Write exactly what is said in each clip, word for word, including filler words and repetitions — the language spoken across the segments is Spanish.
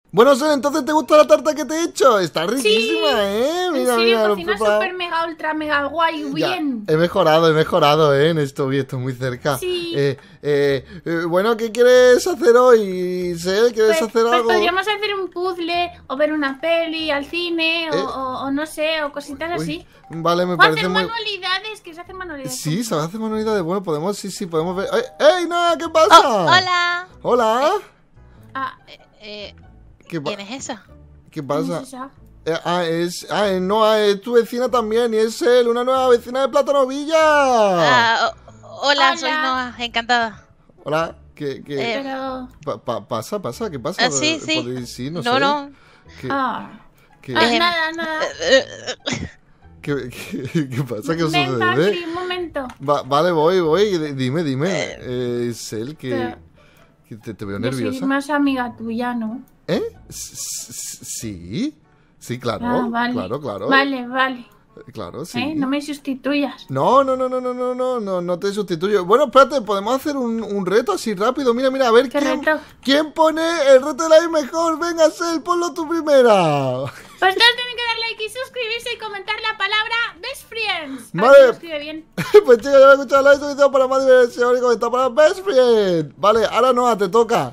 Bueno, Sol, entonces ¿te gusta la tarta que te he hecho? Está riquísima, Sí, ¿eh? Mira, en serio, mira, lo he cocina preparado. súper mega ultra mega guay, Ya, bien. he mejorado, he mejorado, ¿eh? En esto, uy, estoy muy cerca. Sí. Eh, eh, eh, bueno, ¿qué quieres hacer hoy, Sel? ¿Quieres Pues, hacer pues algo? podríamos hacer un puzzle, o ver una peli al cine, o, Eh. o- o no sé, o cositas Uy, así. vale, me O parece hacer muy... manualidades, que se hacen manualidades. Sí, se hace manualidades. Bueno, podemos, sí, sí, podemos ver... ¡Ey, ey, no! ¿Qué Oh, pasa? hola. Hola. Ah, Eh, eh, ¿Qué, pa- ¿Quién es esa? ¿Qué ¿quién pasa? es esa? Eh, ah, es... Ah, eh, no, ah, es tu vecina también. Y es él, una nueva vecina de Plátano Villa. Ah, o- hola, Hola. soy Noah, encantada. Hola. ¿Qué, qué... Eh, Pero... pa- pa- pasa, pasa? ¿Qué pasa? Ah, sí, sí. ¿Podéis- sí, no, No, sé. no. ¿Qué, Ah, qué, Ah, Eh, nada, nada. Eh, qué- qué- qué pasa? ¿Qué Ven, sucede? Paxi, un momento. Va- vale, voy, voy. D- Dime, dime. Eh, es él que... Pero- que te, te veo Yo soy nerviosa. más amiga tuya, ¿no? ¿Eh? S- s- Sí. Sí, claro. Ah, vale. Claro, claro. Vale, vale. Claro, sí. ¿Eh? No me sustituyas. No, no, no, no, no, no, no, no, no te sustituyo. Bueno, espérate, podemos hacer un, un reto así rápido. Mira, mira, a ver ¿Qué quién, reto? quién pone el reto de la I mejor. Venga, Sel, ponlo tú primera. Pues todos tienen que dar like y suscribirse y comentar la palabra Best Friends. A ver Vale. quién lo escribe bien. Pues chicos, ya me he escuchado la video para más diversión y comentar para Best Friend. Vale, ahora no, te toca.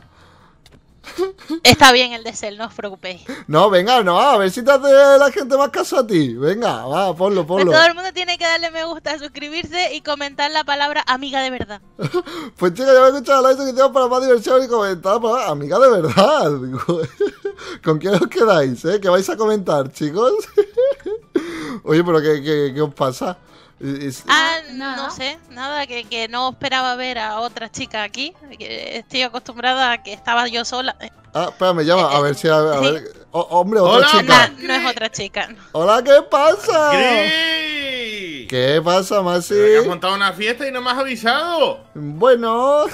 Está bien el de Cel, no os preocupéis. No, venga, no, a ver si te hace la gente más caso a ti. Venga, va, ponlo, Pues ponlo. todo el mundo tiene que darle me gusta, suscribirse y comentar la palabra amiga de verdad. Pues chicos, ya me he escuchado la video para más diversión y comentar para amiga de verdad. Digo, ¿con quién os quedáis, eh? ¿Qué vais a comentar, chicos? Oye, pero ¿qué, qué, qué os pasa? Es- Ah, Nada. no sé, nada, que, que no esperaba ver a otra chica aquí. Que estoy acostumbrada a que estaba yo sola. Eh, Ah, espera, me llama, a ver si, a, a Sí. ver... Oh, hombre, otra Hola, chica. No, no es otra chica. Hola, ¿qué pasa? ¡Gris! ¿Qué pasa, Masi? Pero que has montado una fiesta y no me has avisado. Bueno,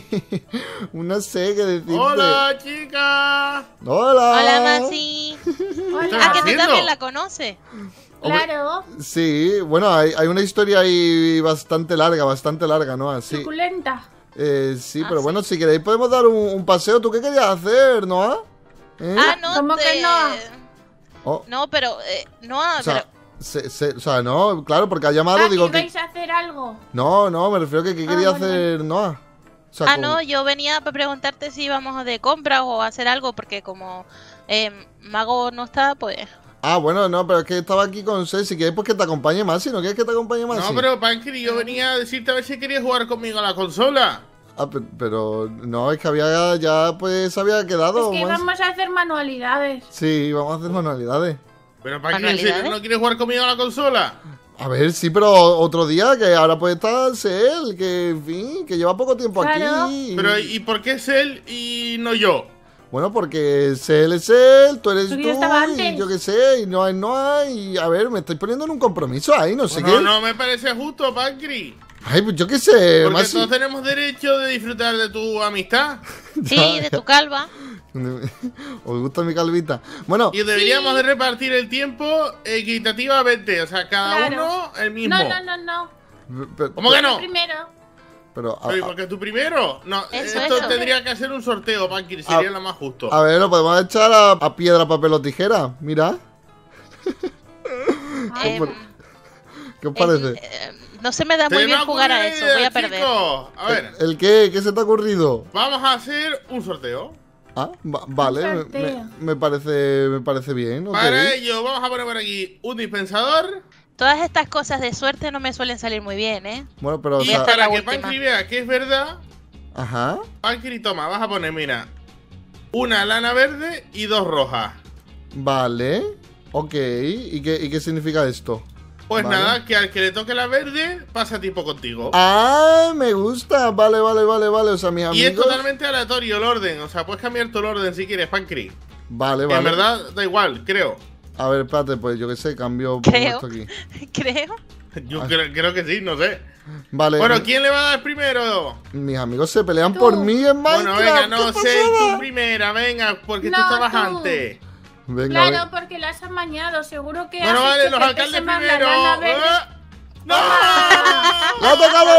no sé qué decirte. ¡Hola, chica! Hola. Hola, Masi. Hola. Ah, que tú haciendo? también la conoces. Hombre, Claro. Sí, bueno, hay, hay una historia ahí bastante larga, bastante larga, ¿no? Así. Suculenta. Eh, sí, Ah, pero sí. bueno, si queréis podemos dar un, un paseo. ¿Tú qué querías hacer, Noah? ¿Eh? Ah, no. ¿Cómo te- que no? Oh, No, pero. Eh, no, o, sea, pero. se- se- o sea, no, claro, porque ha llamado, Ah, digo que que... vais a hacer algo. No, no, me refiero a que qué Ah, quería vale, hacer Noah. O sea, Ah, con- no, yo venía para preguntarte si íbamos de compras o a hacer algo, porque como eh, Mago no está, pues. Ah, bueno, no, pero es que estaba aquí con Ceci. Si quieres, pues que te acompañe más. Si no quieres que te acompañe más. No, pero Pankri, yo venía a decirte a ver si querías jugar conmigo a la consola. Ah, pe- pero no, es que había ya, pues, había quedado. Es que más. vamos a hacer manualidades. Sí, vamos a hacer manualidades. Pero Pankri, ¿en serio ¿Manualidades? no quieres jugar conmigo a la consola? A ver, sí, pero otro día, que ahora pues está Cel, que en fin, que lleva poco tiempo Claro. aquí. Pero, ¿y por qué es él y no yo? Bueno, porque Cel es él, tú eres Porque tú, yo estaba y antes. yo qué sé, y no hay, no hay. Y a ver, me estoy poniendo en un compromiso ahí, no sé Bueno, qué. no me parece justo, Pankri. Ay, pues yo qué sé, Porque más. todos tenemos derecho de disfrutar de tu amistad. Sí, de tu calva. ¿Os gusta mi calvita? Bueno, Y deberíamos de repartir el tiempo equitativamente. O sea, cada Claro. uno el mismo. No, no, no, no. pe- ¿Cómo que Yo no? primero. pero a, Pero, ¿y por qué tú primero? No, Eso, esto eso. tendría que hacer un sorteo, Pankri. Sería Ah, lo más justo. a ver, lo podemos echar a, a piedra, papel o tijera. Mira, Em, por- ¿qué os em, parece? eh, no se me da Se muy me bien ha jugar a ocurrido eso, una voy a idea, perder. chicos. A ver, ¿El qué? ¿Qué se te ha ocurrido? vamos a hacer un sorteo. Ah, va- vale, me, sorteo. me- me parece, me parece bien. ok. Para ello, vamos a poner por aquí un dispensador. Todas estas cosas de suerte no me suelen salir muy bien, ¿eh? Bueno, pero, o Y sea, esta- para la que última. Pankri vea que es verdad, ajá. Pankri, toma, vas a poner, mira, una lana verde y dos rojas. Vale, ok. ¿Y qué, y qué significa esto? Pues Vale. nada, que al que le toque la verde, pasa tiempo contigo. Ah, me gusta. Vale, vale, vale, vale. O sea, mis y es amigos. totalmente aleatorio el orden. O sea, puedes cambiar tu orden si quieres, Pankri. Vale, Que vale. en verdad da igual, creo. A ver, espérate, pues yo qué sé, cambio pongo Creo. esto aquí. Creo. Yo creo, creo que sí, no sé. Vale. Bueno, ¿quién le va a dar primero? Mis amigos se pelean Tú. por mí en Minecraft. Bueno, venga, no ¿qué sé, pasada? tú primera, venga, porque tú No, estabas tú. antes. Venga, Claro, ve- porque las has mañado. Seguro que Bueno, has vale, hecho los que alcaldes pese más la primero. lana verde. ¡Ah! ¡No! ¡Le ha tocado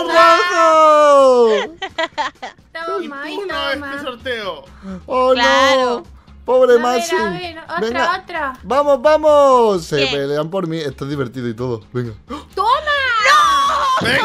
el rojo! Toma, y Impugno este toma. sorteo. ¡Oh, Claro. no! Pobre A ver, Masi. a ver, otra, Venga. otra. Vamos, vamos. Se ¿Qué? pelean por mí. Esto es divertido y todo. Venga. ¡Toma! ¡Venga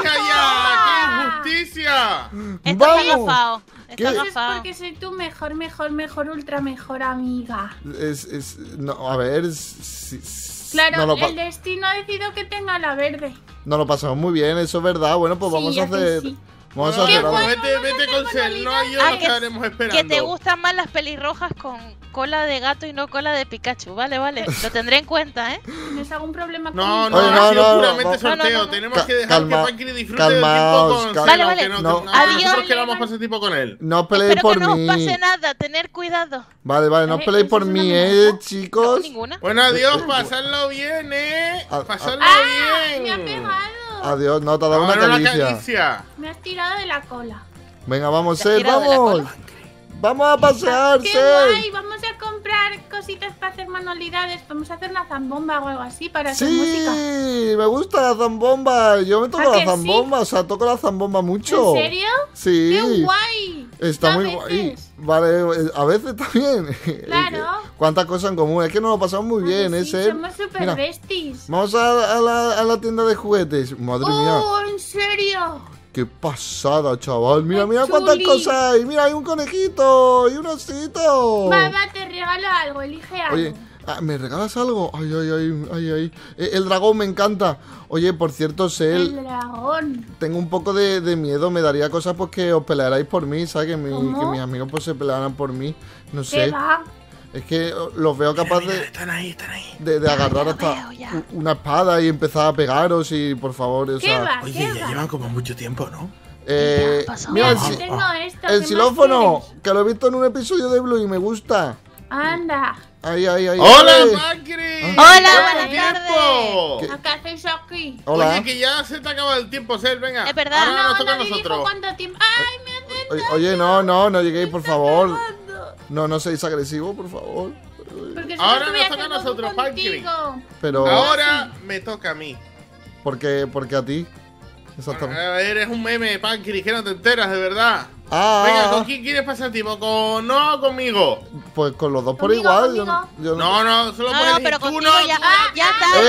ya! ¡Qué injusticia! Está Vamos. agafado. ¿Qué? Está Eso es agafado. porque soy tu mejor, mejor, mejor, ultra mejor amiga. Es, es, no, a ver. si- si- Claro, no, lo pa- el destino ha decidido que tenga la verde. no lo pasamos muy bien, eso es verdad. Bueno, pues Sí, vamos a ya que hacer. sí. Vamos a Bueno, hacer bueno, algo. vete, vamos a vete hacer con Cel, no, yo Ah, nos que- quedaremos esperando. Que te gustan más las pelirrojas con cola de gato y no cola de Pikachu. Vale, vale. Lo tendré en cuenta, ¿eh? ¿Tienes algún problema con No, mi no, Oye, cola? no, ha sido no, puramente no, sorteo. no, no, no. Tenemos Ca- que dejar calma- que Pankri disfrute calmaos, del tiempo con cal- Cel, Vale, aunque vale. no, No. aunque Adiós. nosotros queramos pasar tiempo con él. No os peleéis Espero por que no os mí. pase nada. Tener cuidado. Vale, vale, no os Eh, peleéis ¿eso por es una mí, amenaza? eh, No, chicos. ninguna. Bueno, adiós, Eh, eh, pasadlo bien, eh. Ah, Pasadlo ¡Ah! bien. ¡Me ha pegado! Adiós, no, te ha dado una Ahora caricia. caricia. Me has tirado de la cola. Venga, vamos, Te has Ser, tirado de la vamos. cola. Vamos a pasear, ¡Qué Ser. guay! Vamos a comprar cositas para hacer manualidades. Vamos a hacer una zambomba o algo así para hacer música. Sí, me gusta la zambomba. Yo me toco ¿A la que zambomba, o sea, toco la zambomba mucho. ¿En serio? Sí. ¡Qué guay! Está A muy veces. guay. Vale, eh, a veces también. Claro. Cuántas cosas en común. Es que nos lo pasamos muy ¿A bien, que ¿eh, sí? Ser? Somos super Mira, besties. vamos a, a la, a la tienda de juguetes. Madre mía. ¡Oh, en serio! Qué pasada, chaval. Mira, ¡Qué mira cuántas chuli! cosas hay. Mira, hay un conejito y un osito. Va, va, te regalo algo. Elige algo. Oye, ah, ¿me regalas algo? Ay, ay, ay, ay, ay. Eh, el dragón me encanta. Oye, por cierto, Sel, El dragón. tengo un poco de, de miedo. Me daría cosas pues que os pelearais por mí, ¿sabes? Que, mi- ¿Cómo? que mis amigos pues se pelearan por mí. No ¿Qué sé. va? Es que los veo capaz Mira, de, están ahí, están ahí. de, de agarrar ya lo hasta veo, ya. u- una espada y empezar a pegaros y por favor, o ¿Qué sea... va? Oye, ¿Qué ya va? llevan como mucho tiempo, ¿no? Eh, ¿Qué ha pasado? mira, el, Mira, si- tengo esto. ¿qué el más xilófono, quieres? que lo he visto en un episodio de Blue y me gusta. Anda. Ay, ay, ay. ¡Hola, ay. Pankri! Hola, ¿Cuánto buenas tiempo? ¿Qué? ¿Qué hacéis aquí? Hola. Oye, que ya se te acaba el tiempo, Sel, venga. Es verdad. Ahora nos No, toca a no dijo nosotros. cuánto tiempo. ¡Ay, me hacen Oye, oye, no, no, no lleguéis, por favor. cagando! No, no seáis agresivos, por favor. Porque si Ahora no nos estuviera toca a haciendo nosotros, Pankri. contigo. Pero, Ahora me toca a mí. porque, porque a ti. Exactamente. Ah, eres un meme, Pankri, que no te enteras, de verdad. Ah, Venga, ah, ¿con quién quieres pasar tiempo? ¿Con no o conmigo? pues con los dos por Conmigo, igual. Yo, conmigo. yo No, no, solo No, puedes no, elegir pero tú, contigo no, ya, tú, ah, ya está. ¡Eh, ya lo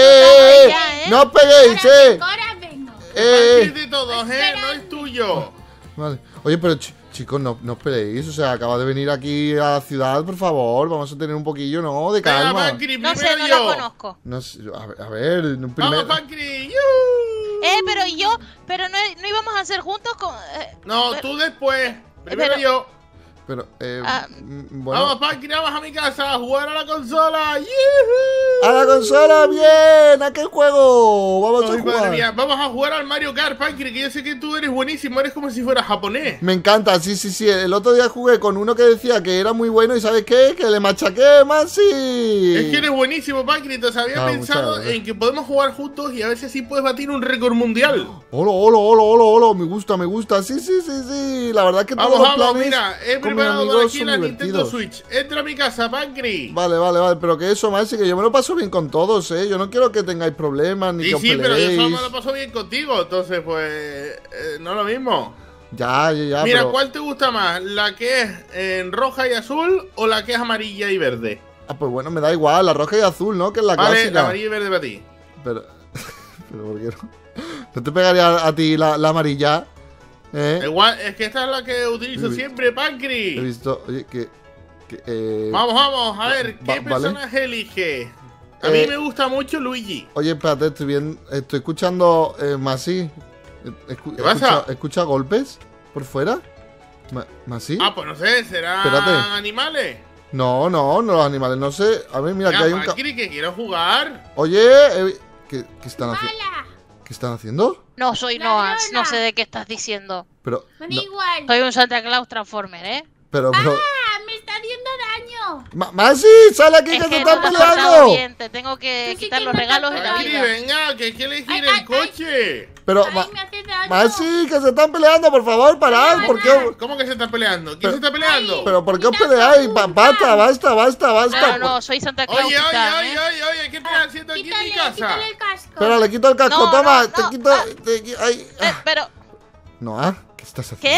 eh, disfrutaste eh! ya, ¿eh? ¡No os peguéis, Ahora eh! vengo, ahora vengo. ¡Eh! Pankri de todos, eh, no es tuyo. Vale. Oye, pero ch- chicos, no, no os peleéis. O sea, acaba de venir aquí a la ciudad, por favor. Vamos a tener un poquillo, ¿no? De Venga, calma. Pankri, No sé, primero no yo. la conozco. No sé, a ver, a ver, en un Vamos, primer... Pankri. ¡Yuhu! Eh, pero yo, pero no, no íbamos a hacer juntos con. eh, No, pero- tú después. Primero pero- yo. Pero, eh, Ah. mm, bueno... Vamos, Pankri, vamos a mi casa a jugar a la consola. ¡Yuhu! ¡A la consola! ¡Bien! ¿A qué juego? Vamos Ay, a madre jugar. mía, vamos a jugar al Mario Kart, Pankri, que yo sé que tú eres buenísimo, eres como si fueras japonés. Me encanta, sí, sí, sí. El otro día jugué con uno que decía que era muy bueno y ¿sabes qué? Que le machaqué más, sí. Es que eres buenísimo, Pankri, entonces había Ah, pensado muchas gracias. en que podemos jugar juntos y a ver si así puedes batir un récord mundial. Hola, hola, hola, hola, hola. Me gusta, me gusta. Sí, sí, sí, sí. La verdad es que todos Vamos, los vamos, planes mira, he con mis preparado por amigos aquí son la Nintendo divertidos. Switch. Entra a mi casa, Pankri. Vale, vale, vale. Pero que eso, más, que yo me lo paso bien con todos, ¿eh? Yo no quiero que tengáis problemas ni Sí, que os sí, pero yo peleéis. solo me lo paso bien contigo, entonces pues eh, no es lo mismo. Ya, ya, ya. Mira, pero... ¿cuál te gusta más? ¿La que es en roja y azul o la que es amarilla y verde? Ah, pues bueno, me da igual. La roja y azul, ¿no? Que es la Vale, la clásica. amarilla y verde para ti. Pero... pero ¿por qué no? ¿No te pegaría a, a ti la, la amarilla? ¿Eh? Igual, es que esta es la que utilizo Uy. siempre, He Pankri. visto... Oye, que... que eh... Vamos, vamos, a ver, ¿qué Va- vale. personaje elige? A Eh, mí me gusta mucho Luigi. Oye, espérate, estoy bien... Estoy escuchando... Eh, Masi. Escu- ¿Qué pasa? Escucha, ¿Escucha golpes? ¿Por fuera? Ma- ¿Masi? Ah, pues no sé, ¿serán Espérate. animales? No, no, no, los animales, no sé. A ver, mira, que Ya, hay un... ca- Pankri, que quiero jugar. Oye, eh, ¿qué, qué están haciendo? ¡Hala! ¿Qué están haciendo? No soy La Noas, Leona. no sé de qué estás diciendo. Pero... Me da no, igual. Soy un Santa Claus Transformer, ¿eh? pero, pero... ¡Ah! ¡Me está haciendo daño! Ma- ¡Masi! ¡Sale aquí Es que se que están no te has portado peleando! bien, te tengo que Tú sí quitar que los no te has regalos de la portado Pankri, vida. bien. venga, que hay que elegir Ay, el ay, ay. coche. Pero... ¡Ay, Ma- me hace daño! Masi, que se están peleando, por favor, parad. ¿Por qué? ¿Cómo que se está peleando? ¿Quién Pero- se está peleando? ¿Pero por qué os Quita peleáis? esa Ba- punta. Basta, basta, basta, basta. No, no, soy Santa Claus. Oye, oye, quizá, oye, ¿eh? oye, oye, ¿qué estás haciendo aquí en Quítale, mi casa? quítale el casco. Espera, le quito el casco, No, toma, no, te no, quito... ah. te qui- ay, Eh, ah. pero, Noah, ¿qué estás ¿Qué? haciendo?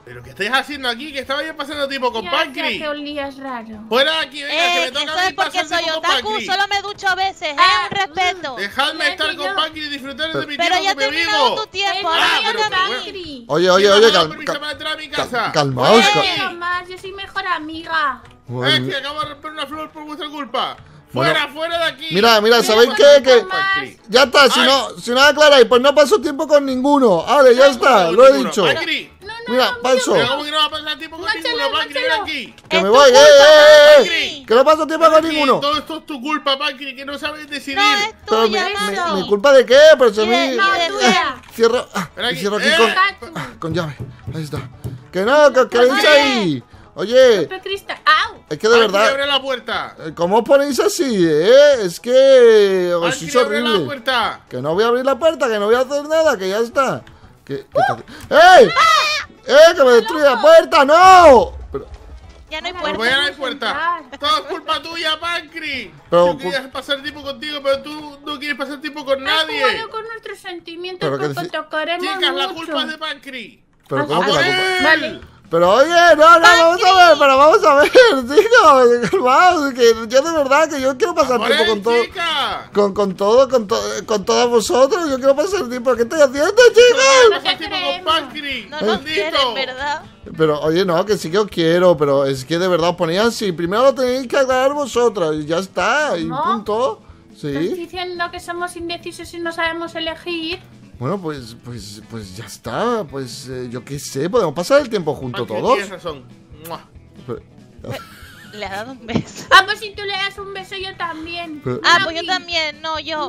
¿Pero qué estáis haciendo aquí? Que estaba yo pasando tiempo con Ya, ya Pancri. que olías raro. Fuera de aquí, venga, que Eh, me toca eso a mí es porque pasar soy tiempo con otaku, Pancri. solo me ducho a veces, ¿eh? Ah, Un respeto. Dejadme Ya estar que con yo- Pancri y disfrutar de mi Pero tiempo ya con he mi terminado amigo. tu tiempo, Eh, ahora Ah, no, pero toca no, a qué mí. Pancri. Oye, oye, ¿Quién oye, me ha dado cal- permiso cal- para entrar a mi cal- casa? calmaos. Eh, cal- quiero más, yo soy mejor amiga. Madre Eh, mía. que acabo de romper una flor por vuestra culpa. Bueno. Fuera, fuera de aquí. Mira, mira, Mira, ¿sabéis un qué? Que poquito más. ya está, si Ay. no, si no aclaráis, pues no paso tiempo con ninguno. Vale, ya está, lo he dicho. Pancri, No, no, Mira, no, paso. pero ¿cómo que no va a pasar tiempo con Máchalo, ninguno, Pancri? Ven máchalo. aquí. Que me Es voy, tu eh, culpa, eh, eh, Pancri. que no paso tiempo con Pancri, ninguno. todo esto es tu culpa, Pancri, que no sabes decidir. No es Pero mi, tuya, mi- Mazo. mi culpa de qué, pero si a Y de- mí... y No, de- tuya. Cierro, ah, Ven y aquí. cierro aquí Eh. con, Gato. ah, con llave. Ahí está. Que no, que os queréis Oye. ahí. Oye, Pero Cristal. ¡Au! es que de Pancri, verdad... abre la puerta. eh, ¿Cómo os ponéis así, eh? Es que... Os Pancri, es abre la horrible. puerta. Que no voy a abrir la puerta, que no voy a hacer nada, que ya está. Que, que te- ¡Ey! ¡Eh! ¡Que me destruye la puerta! ¡No! Pero, Ya no hay Pues Pues puerta. voy a la puerta. entrar. Todo es culpa tuya, Pancri. Pero Yo quería pasar tiempo contigo, pero tú no quieres pasar tiempo con Has nadie. jugado con nuestros sentimientos Pero que porque dici- te queremos Chicas, la mucho. culpa es de Pancri. pero ¿cómo Ah, que la ¡A por culpa? él! Vale. Pero oye, no, no, vamos a ver, pero vamos a ver, chicos, calmaos, que yo de verdad que yo quiero pasar ¡Por tiempo él, con todo, chica! con, con todo, con, to- con todos vosotros, yo quiero pasar tiempo, ¿qué estoy haciendo, ¡No chicos? pasar tiempo con creemos. Pancri! No nos ¡Maldito! quieren, ¿verdad? Pero oye, no, que sí que os quiero, pero es que de verdad os ponéis así, primero lo tenéis que aclarar vosotras y ya está, y No. punto, Estás sí. diciendo que somos indecisos y no sabemos elegir. Bueno, pues, pues, pues ya está, pues eh, yo qué sé, podemos pasar el tiempo juntos Pancri, todos. tienes razón. ¡Mua! Pero- Le ha dado un beso. Ah, pues si tú le das un beso, yo también. Pero- Ah, pues yo Aquí. también. No, yo.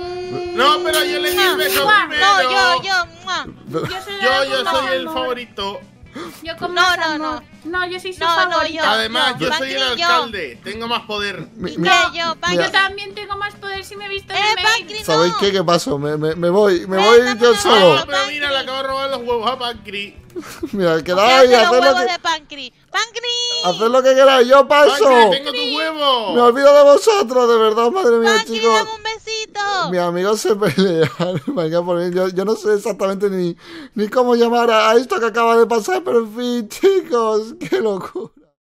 No, pero yo le di el beso Mua. primero. No, yo, yo. mua. pero- Yo soy, la Yo, con yo más soy el amor. favorito. Yo con No, más no, amor. No, yo soy su No, no, favorita. yo. Además, yo, yo. soy el Pancri, yo. alcalde. Tengo más poder. mi- ¿Y mi- qué? Yo, Yo Pancri. también tengo más poder si me he visto en Eh, el mail. Pancri, ¿Sabéis no. qué? ¿Qué pasó? Me, me, me voy, me Ven, voy dame yo una solo. mano. Ah, pero mira, le acabo de robar los huevos a Pancri. Mira, ¿Qué quedáis, hace los haced lo huevos que, de Pancri? ¡Pancri! haced lo que queráis, yo paso. Pancri, tengo tu Me huevo. olvido de vosotros, de verdad, madre mía, ¡Pancri, chicos. dame un besito! Mis amigos se pelean. Venga, por mí, yo, yo no sé exactamente ni, ni cómo llamar a, a esto que acaba de pasar, pero en fin, chicos, qué locura.